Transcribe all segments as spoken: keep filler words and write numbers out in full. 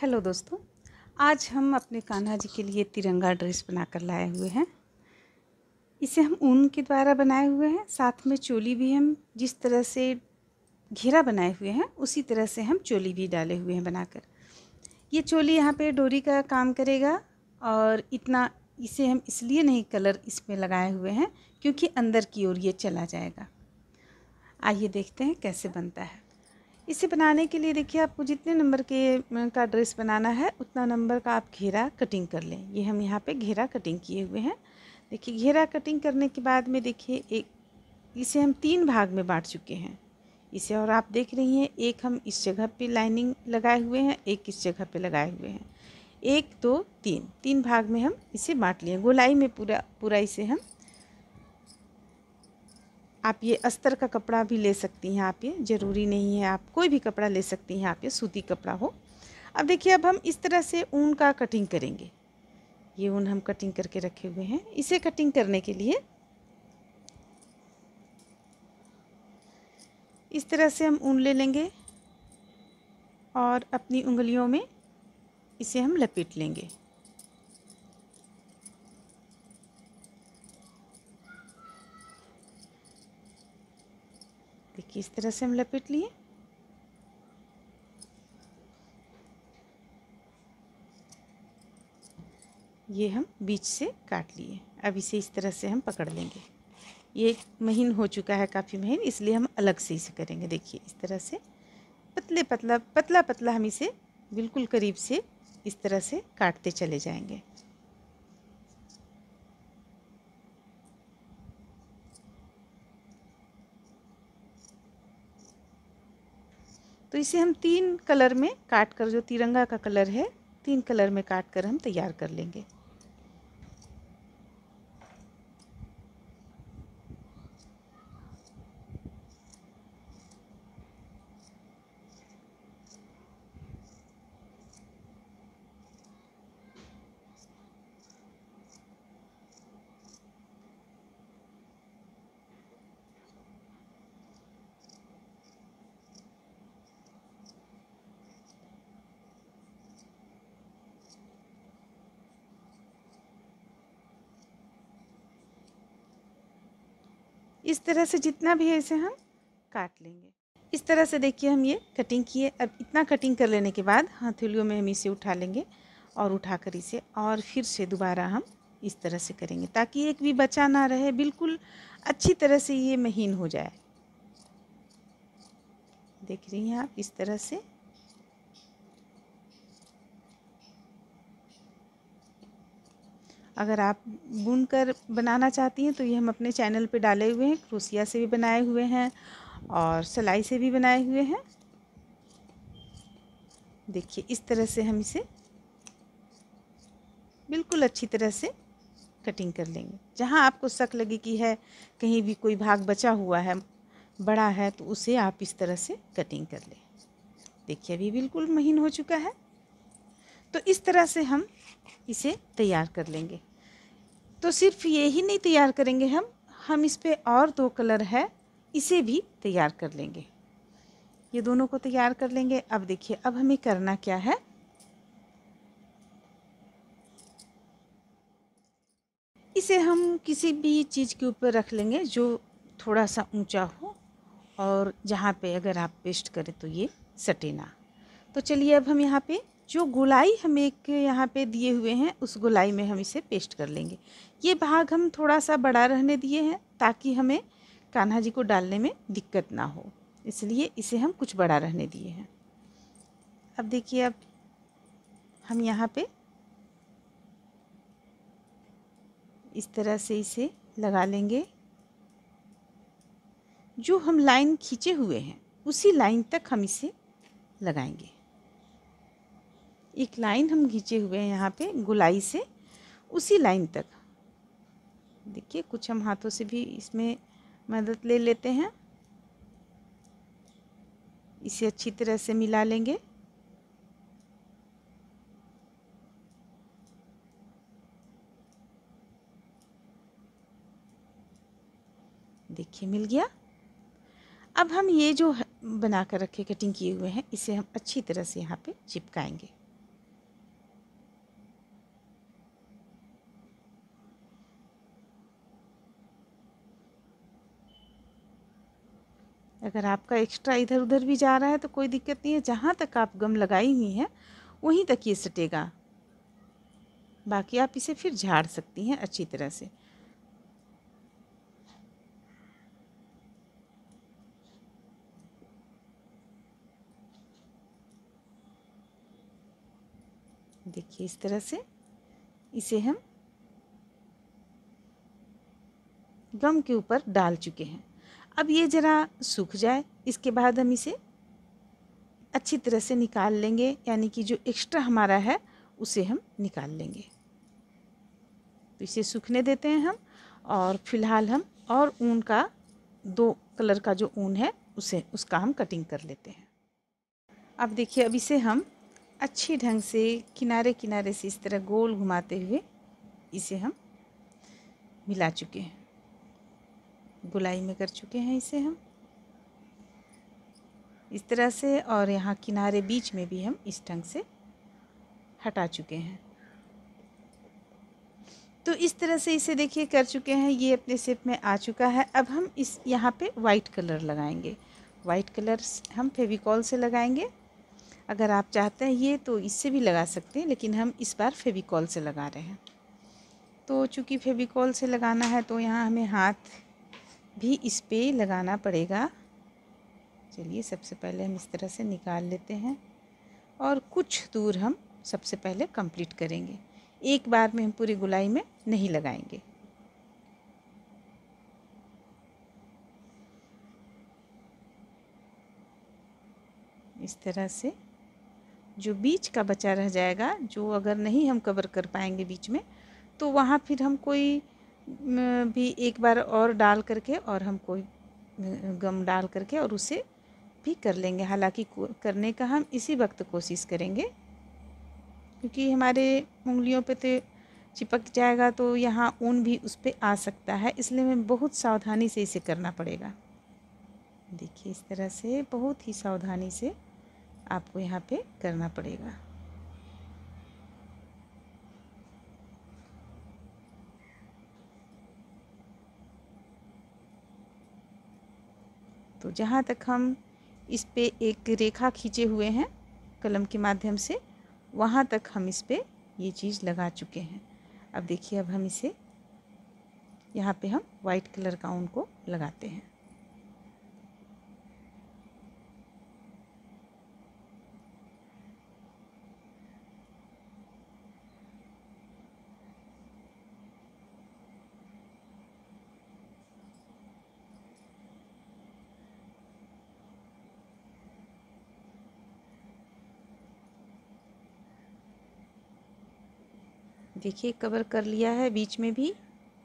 Hello दोस्तों, आज हम अपने कान्हा जी के लिए तिरंगा ड्रेस बनाकर लाए हुए हैं। इसे हम ऊन के द्वारा बनाए हुए हैं। साथ में चोली भी हम जिस तरह से घेरा बनाए हुए हैं उसी तरह से हम चोली भी डाले हुए हैं बनाकर। ये चोली यहाँ पे डोरी का काम करेगा और इतना इसे हम इसलिए नहीं कलर इसमें लगाए हुए हैं क्योंकि अंदर की ओर ये चला जाएगा। आइए देखते हैं कैसे बनता है। इसे बनाने के लिए देखिए, आपको जितने नंबर के का ड्रेस बनाना है उतना नंबर का आप घेरा कटिंग कर लें। ये हम यहाँ पे घेरा कटिंग किए हुए हैं। देखिए, घेरा कटिंग करने के बाद में देखिए एक इसे हम तीन भाग में बांट चुके हैं इसे, और आप देख रही हैं एक हम इस जगह पे लाइनिंग लगाए हुए हैं, एक इस जगह पे लगाए हुए हैं। एक दो तीन तीन भाग में हम इसे बांट लिए। गोलाई में पूरा पूरा इसे हम, आप ये अस्तर का कपड़ा भी ले सकती हैं। आप ये ज़रूरी नहीं है, आप कोई भी कपड़ा ले सकती हैं, आप ये सूती कपड़ा हो। अब देखिए, अब हम इस तरह से ऊन का कटिंग करेंगे। ये ऊन हम कटिंग करके रखे हुए हैं। इसे कटिंग करने के लिए इस तरह से हम ऊन ले लेंगे और अपनी उंगलियों में इसे हम लपेट लेंगे। देखिए, इस तरह से हम लपेट लिए। ये हम बीच से काट लिए। अब इसे इस तरह से हम पकड़ लेंगे। ये महीन हो चुका है, काफ़ी महीन, इसलिए हम अलग से इसे करेंगे। देखिए, इस तरह से पतले पतला पतला पतला हम इसे बिल्कुल करीब से इस तरह से काटते चले जाएंगे। तो इसे हम तीन कलर में काट कर, जो तिरंगा का कलर है, तीन कलर में काट कर हम तैयार कर लेंगे। इस तरह से जितना भी है इसे हम काट लेंगे। इस तरह से देखिए, हम ये कटिंग किए। अब इतना कटिंग कर लेने के बाद हथेलियों में हम इसे उठा लेंगे और उठाकर इसे और फिर से दोबारा हम इस तरह से करेंगे ताकि एक भी बचा ना रहे, बिल्कुल अच्छी तरह से ये महीन हो जाए। देख रही हैं आप, इस तरह से। अगर आप बुनकर बनाना चाहती हैं तो ये हम अपने चैनल पे डाले हुए हैं। क्रोशिया से भी बनाए हुए हैं और सिलाई से भी बनाए हुए हैं। देखिए, इस तरह से हम इसे बिल्कुल अच्छी तरह से कटिंग कर लेंगे। जहाँ आपको शक लगे कि है कहीं भी कोई भाग बचा हुआ है, बड़ा है, तो उसे आप इस तरह से कटिंग कर लें। देखिए, अभी बिल्कुल महीन हो चुका है। तो इस तरह से हम इसे तैयार कर लेंगे। तो सिर्फ ये ही नहीं तैयार करेंगे हम हम इस पे और दो कलर है, इसे भी तैयार कर लेंगे। ये दोनों को तैयार कर लेंगे। अब देखिए, अब हमें करना क्या है। इसे हम किसी भी चीज़ के ऊपर रख लेंगे जो थोड़ा सा ऊंचा हो और जहाँ पे अगर आप पेस्ट करें तो ये सटे ना। तो चलिए, अब हम यहाँ पे जो गोलाई हम एक यहाँ पे दिए हुए हैं उस गोलाई में हम इसे पेस्ट कर लेंगे। ये भाग हम थोड़ा सा बड़ा रहने दिए हैं ताकि हमें कान्हा जी को डालने में दिक्कत ना हो, इसलिए इसे हम कुछ बड़ा रहने दिए हैं। अब देखिए, अब हम यहाँ पे इस तरह से इसे लगा लेंगे। जो हम लाइन खींचे हुए हैं उसी लाइन तक हम इसे लगाएंगे। एक लाइन हम खींचे हुए हैं यहाँ पे गोलाई से, उसी लाइन तक। देखिए, कुछ हम हाथों से भी इसमें मदद ले लेते हैं। इसे अच्छी तरह से मिला लेंगे। देखिए, मिल गया। अब हम ये जो बना कर रखे, कटिंग किए हुए हैं, इसे हम अच्छी तरह से यहाँ पे चिपकाएंगे। अगर आपका एक्स्ट्रा इधर उधर भी जा रहा है तो कोई दिक्कत नहीं है, जहाँ तक आप गम लगाई हुई हैं वहीं तक ये सटेगा। बाकी आप इसे फिर झाड़ सकती हैं अच्छी तरह से। देखिए इस तरह से इसे हम गम के ऊपर डाल चुके हैं। अब ये ज़रा सूख जाए, इसके बाद हम इसे अच्छी तरह से निकाल लेंगे, यानी कि जो एक्स्ट्रा हमारा है उसे हम निकाल लेंगे। तो इसे सूखने देते हैं हम, और फिलहाल हम और ऊन का दो कलर का जो ऊन है उसे उसका हम कटिंग कर लेते हैं। अब देखिए, अब इसे हम अच्छी ढंग से किनारे किनारे से इस तरह गोल घुमाते हुए इसे हम मिला चुके हैं, गोलाई में कर चुके हैं इसे हम इस तरह से, और यहाँ किनारे बीच में भी हम इस ढंग से हटा चुके हैं। तो इस तरह से इसे देखिए कर चुके हैं, ये अपने शेप में आ चुका है। अब हम इस यहाँ पे वाइट कलर लगाएंगे। वाइट कलर हम फेविकॉल से लगाएंगे। अगर आप चाहते हैं ये तो इससे भी लगा सकते हैं, लेकिन हम इस बार फेविकॉल से लगा रहे हैं। तो चूँकि फेविकॉल से लगाना है तो यहाँ हमें हाथ भी इस पे लगाना पड़ेगा। चलिए सबसे पहले हम इस तरह से निकाल लेते हैं, और कुछ दूर हम सबसे पहले कंप्लीट करेंगे। एक बार में हम पूरी गोलाई में नहीं लगाएंगे। इस तरह से जो बीच का बचा रह जाएगा, जो अगर नहीं हम कवर कर पाएंगे बीच में, तो वहाँ फिर हम कोई भी एक बार और डाल करके और हम कोई गम डाल करके और उसे भी कर लेंगे। हालांकि करने का हम इसी वक्त कोशिश करेंगे, क्योंकि हमारे उंगलियों पे तो चिपक जाएगा तो यहाँ ऊन भी उस पर आ सकता है, इसलिए हमें बहुत सावधानी से इसे करना पड़ेगा। देखिए इस तरह से बहुत ही सावधानी से आपको यहाँ पे करना पड़ेगा। तो जहाँ तक हम इस पे एक रेखा खींचे हुए हैं कलम के माध्यम से, वहाँ तक हम इस पे ये चीज़ लगा चुके हैं। अब देखिए, अब हम इसे यहाँ पे हम वाइट कलर का ऊन को लगाते हैं। देखिए कवर कर लिया है बीच में भी।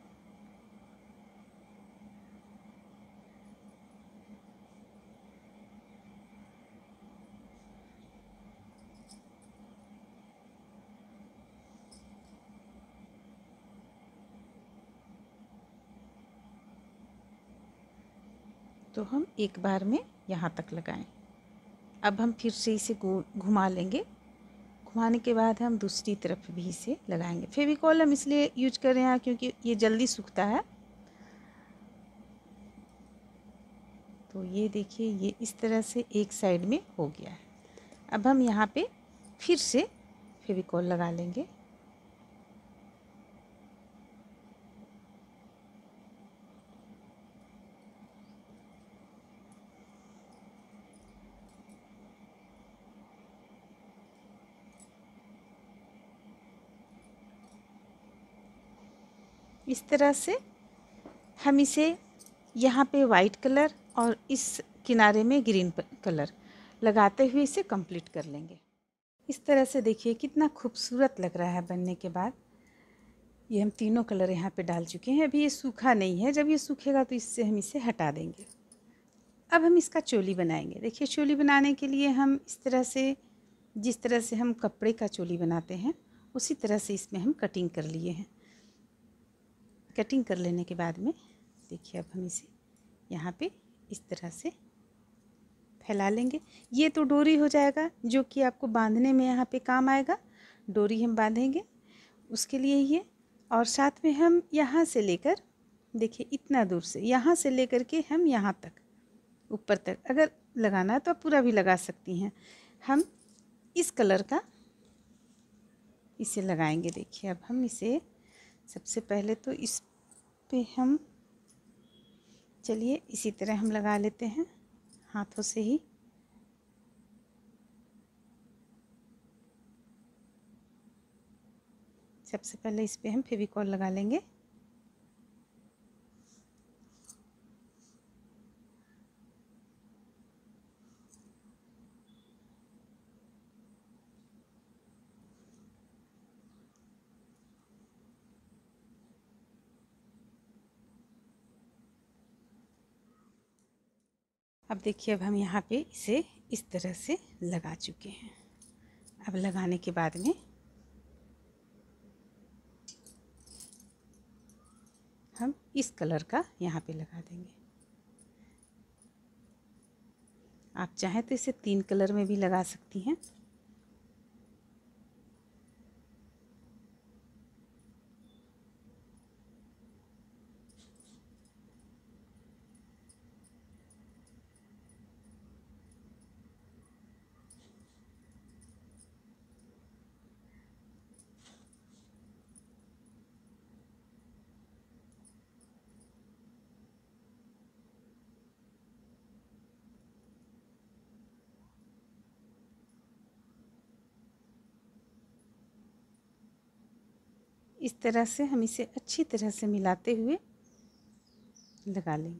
तो हम एक बार में यहाँ तक लगाएं। अब हम फिर से इसे घुमा लेंगे। घुमाने के बाद हम दूसरी तरफ भी इसे लगाएंगे। फेविकॉल हम इसलिए यूज कर रहे हैं क्योंकि ये जल्दी सूखता है। तो ये देखिए, ये इस तरह से एक साइड में हो गया है। अब हम यहाँ पे फिर से फेविकॉल लगा लेंगे। इस तरह से हम इसे यहाँ पे वाइट कलर और इस किनारे में ग्रीन कलर लगाते हुए इसे कंप्लीट कर लेंगे। इस तरह से देखिए कितना खूबसूरत लग रहा है बनने के बाद। ये हम तीनों कलर यहाँ पे डाल चुके हैं। अभी ये सूखा नहीं है, जब ये सूखेगा तो इससे हम इसे हटा देंगे। अब हम इसका चोली बनाएंगे। देखिए चोली बनाने के लिए हम इस तरह से, जिस तरह से हम कपड़े का चोली बनाते हैं उसी तरह से इसमें हम कटिंग कर लिए हैं। कटिंग कर लेने के बाद में देखिए, अब हम इसे यहाँ पे इस तरह से फैला लेंगे। ये तो डोरी हो जाएगा जो कि आपको बांधने में यहाँ पे काम आएगा। डोरी हम बांधेंगे उसके लिए ये, और साथ में हम यहाँ से लेकर, देखिए इतना दूर से, यहाँ से लेकर के हम यहाँ तक ऊपर तक। अगर लगाना है तो आप पूरा भी लगा सकती हैं। हम इस कलर का इसे लगाएंगे। देखिए अब हम इसे सबसे पहले तो इस पे हम चलिए इसी तरह हम लगा लेते हैं हाथों से ही। सबसे पहले इस पे हम फेविकॉल लगा लेंगे। अब देखिए अब हम यहाँ पे इसे इस तरह से लगा चुके हैं। अब लगाने के बाद में हम इस कलर का यहाँ पे लगा देंगे। आप चाहें तो इसे तीन कलर में भी लगा सकती हैं। इस तरह से हम इसे अच्छी तरह से मिलाते हुए लगा लेंगे।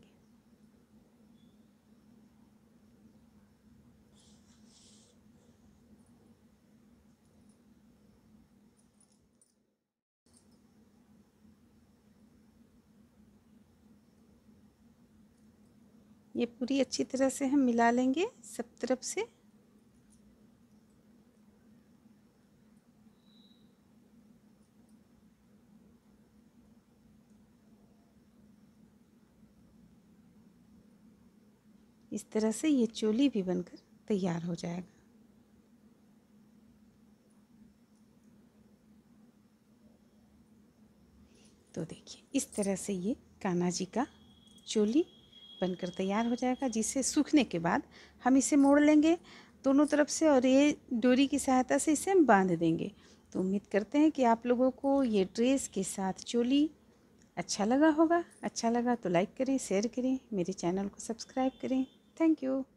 ये पूरी अच्छी तरह से हम मिला लेंगे सब तरफ से। इस तरह से ये चोली भी बनकर तैयार हो जाएगा। तो देखिए इस तरह से ये कान्हा जी का चोली बनकर तैयार हो जाएगा, जिसे सूखने के बाद हम इसे मोड़ लेंगे दोनों तरफ से और ये डोरी की सहायता से इसे हम बांध देंगे। तो उम्मीद करते हैं कि आप लोगों को ये ड्रेस के साथ चोली अच्छा लगा होगा। अच्छा लगा तो लाइक करें, शेयर करें, मेरे चैनल को सब्सक्राइब करें। Thank you.